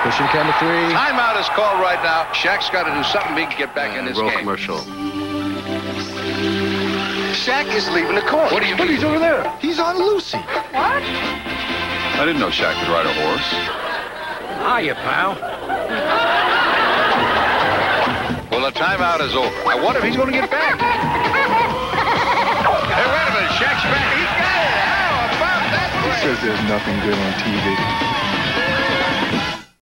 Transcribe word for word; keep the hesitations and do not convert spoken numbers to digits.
Pushing camera three. Timeout is called right now. Shaq's got to do something big to get back in this roll game. commercial. Shaq is leaving the court. What do you Look, mean? he's over there. He's on Lucy. What? I didn't know Shaq could ride a horse. Hiya, pal. Well, the timeout is over. I wonder if he's going to get back. Hey, wait a minute. Shaq's back. He's got it. How about that play? He says there's nothing good on T V.